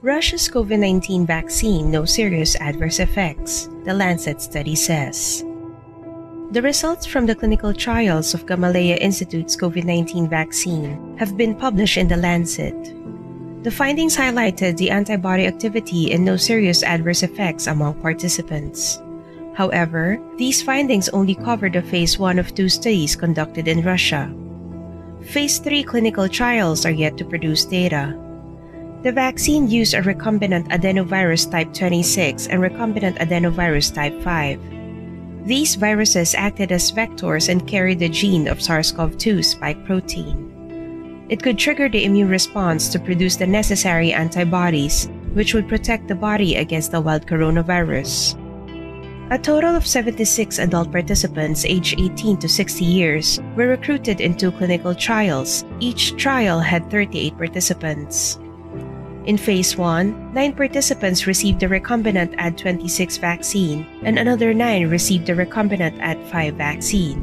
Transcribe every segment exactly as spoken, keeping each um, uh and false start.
Russia's COVID nineteen vaccine no serious adverse effects, the Lancet study says. The results from the clinical trials of Gamaleya Institute's COVID nineteen vaccine have been published in the Lancet. The findings highlighted the antibody activity and no serious adverse effects among participants. However, these findings only cover the phase one of two studies conducted in Russia. Phase three clinical trials are yet to produce data. The vaccine used a recombinant adenovirus type twenty-six and recombinant adenovirus type five. These viruses acted as vectors and carried the gene of SARS CoV two spike protein. It could trigger the immune response to produce the necessary antibodies, which would protect the body against the wild coronavirus. A total of seventy-six adult participants aged eighteen to sixty years were recruited in two clinical trials. Each trial had thirty-eight participants. In Phase one, nine participants received the recombinant A D twenty-six vaccine and another nine received the recombinant A D five vaccine.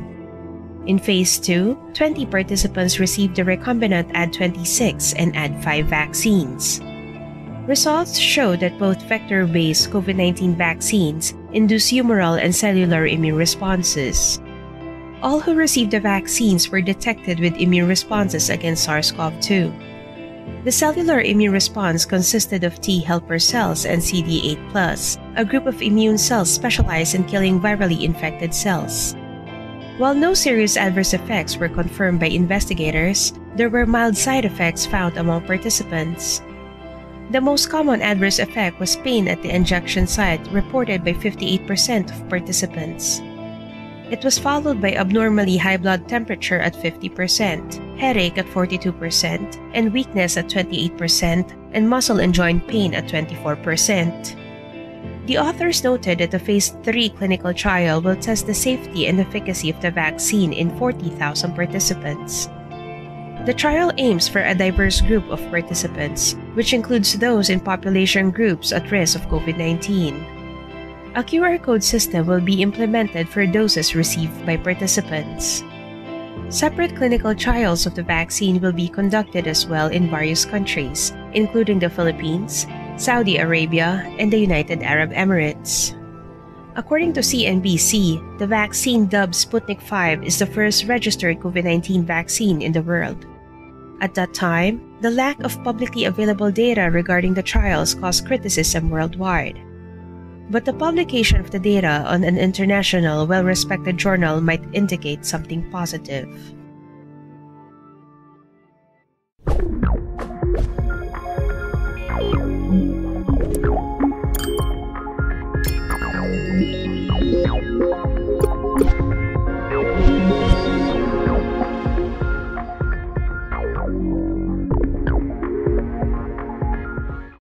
In Phase two, twenty participants received the recombinant A D twenty-six and A D five vaccines. Results show that both vector-based COVID nineteen vaccines induce humoral and cellular immune responses. All who received the vaccines were detected with immune responses against SARS CoV two. The cellular immune response consisted of T helper cells and C D eight plus, a group of immune cells specialized in killing virally infected cells. While no serious adverse effects were confirmed by investigators, there were mild side effects found among participants. The most common adverse effect was pain at the injection site, reported by fifty-eight percent of participants. It was followed by abnormally high blood temperature at fifty percent, headache at forty-two percent, and weakness at twenty-eight percent, and muscle and joint pain at twenty-four percent. The authors noted that the Phase three clinical trial will test the safety and efficacy of the vaccine in forty thousand participants. The trial aims for a diverse group of participants, which includes those in population groups at risk of COVID nineteen. A Q R code system will be implemented for doses received by participants. Separate clinical trials of the vaccine will be conducted as well in various countries, including the Philippines, Saudi Arabia, and the United Arab Emirates. According to C N B C, the vaccine dubbed Sputnik five is the first registered COVID nineteen vaccine in the world. At that time, the lack of publicly available data regarding the trials caused criticism worldwide. But the publication of the data on an international, well-respected journal might indicate something positive. Thank you.